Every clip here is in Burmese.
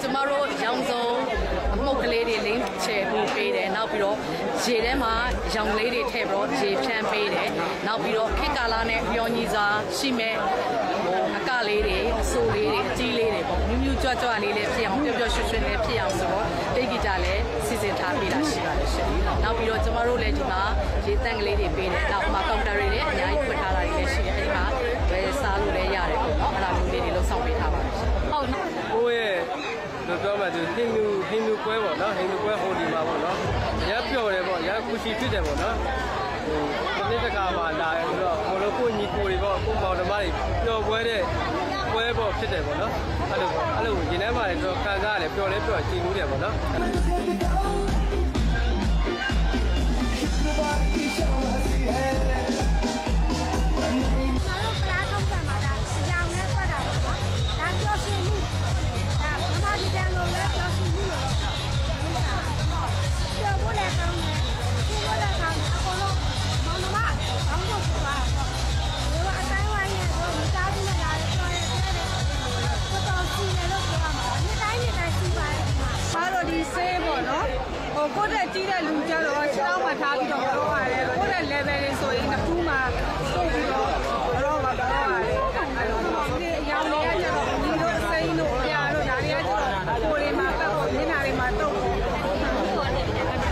ကျမတို့ရောင်စုံအမှုတ်ကလေးတွေလင်းချယ်ပို့ပေးတယ်နောက်ပြီးတော့ရေထဲမှာရောင်လေးတွေထည့်ပြီးတော့ရေဖြန်းပေးတယ်နောက်ပြီးတော့ခေတ်ကာလနဲ့ပျော်ညီစွာရှိမဲ့အကလေးတွေအဆိုးလေးတွေအကြီးလေးတွေပေါ့မြူးမြူးကြွကြွလေးလည်းဖြစ်အောင်ပျော်ပျော်ရွှင်ရွှင်လည်းဖြစ်အောင်ဆိုတော့တိတ်ဂီတာလည်းစီစဉ်ထားပေးတာရှိပါတယ်ရှင်နောက်ပြီးတော့ကျမတို့လည်းဒီမှာရေတန့်ကလေးတွေပေးတယ်နောက်မှာကောင်တာတွေလည်းအများကြီးဖွင့်ထားတာတွေလည်းရှိတယ်အဲဒီမှာဘယ်စားလို့လည်းရတယ်ပေါ့နော်အဲ့ဒါမျိုးလေးတွေလုံးဆောင်ပေးထားပါတယ်ရှင်ဟုတ်ကိုယ့်ရဲ့တို့ပြောမှသူဟိန္ဒူပွဲပေါ့နော်ဟိန္ဒူပွဲဟိုဒီမှာပေါ့နော်ရပျော်တယ်ပေါ့ရကူချီဖြစ်တယ်ပေါ့နော်ဒီနေ့တခါမှလာရဆိုတော့ကိုလိုကိုညီကိုတွေပေါ့ကိုမောင်နှမတွေပျော်ပွဲတဲ့ပွဲပေါ့ဖြစ်တယ်ပေါ့နော်အဲ့လိုဒီနေ့မှလည်းတော့ခံစားရတယ်ပျော်လဲပျော်ကြည်လို့တယ်ပေါ့နော်ကိုတဲ့ကြီးတဲ့လူကြတော့ခြေထောက်မှာထားပြီးတော့တော့ရတယ်ကိုတဲ့ level လေးဆိုရင်တစ်ခုမှစုပ်ပြီးတော့တော့မှာတော့ရတယ်ဒီအရောင်လေးကကျတော့ဒီလိုစိမ့်တို့ပြားတို့ဒါတွေကကျတော့ကိုယ်တွေမှာတော့မျက်နှာတွေမှာတုပ်ပြီးတော့ကြည့်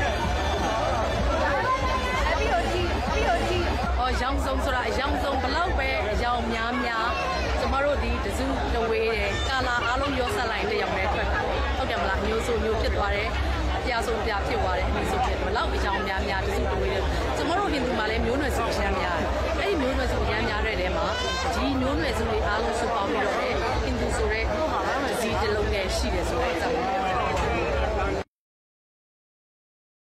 ရောင်စုံဆိုတာအရောင်စုံဘလောက်ပဲအရောင်များကျမတို့ဒီတစုတဝေးတယ်ကာလာအားလုံးရောဆက်လိုက်တဲ့ရောင်နဲ့ထွက်တာဟုတ်တယ်မလားမျိုးစုံမျိုးဖြစ်သွားတယ်ပြာဆုံးပြဖြစ်သွားတယ်အမျိုးစုံဖြစ်ဘလောက်အကြောင်းများတစုတဝေးတယ်ကျမတို့ဟင်သူမှာလည်းမျိုးနွယ်စုအများများတယ်အဲ့ဒီမျိုးနွယ်စုအများများတဲ့ထဲမှာဒီမျိုးနွယ်စုတွေအားလုံးစုပေါင်းပြီးတော့ဟင်သူဆိုတဲ့ဇီးတစ်လုံးနဲ့ရှိတယ်ဆိုတဲ့အကြောင်း